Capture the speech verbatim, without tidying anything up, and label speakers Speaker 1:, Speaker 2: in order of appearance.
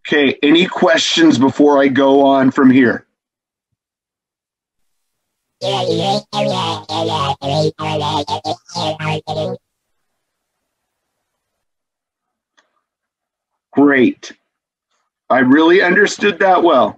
Speaker 1: Okay, any questions before I go on from here? Great. I really understood that well.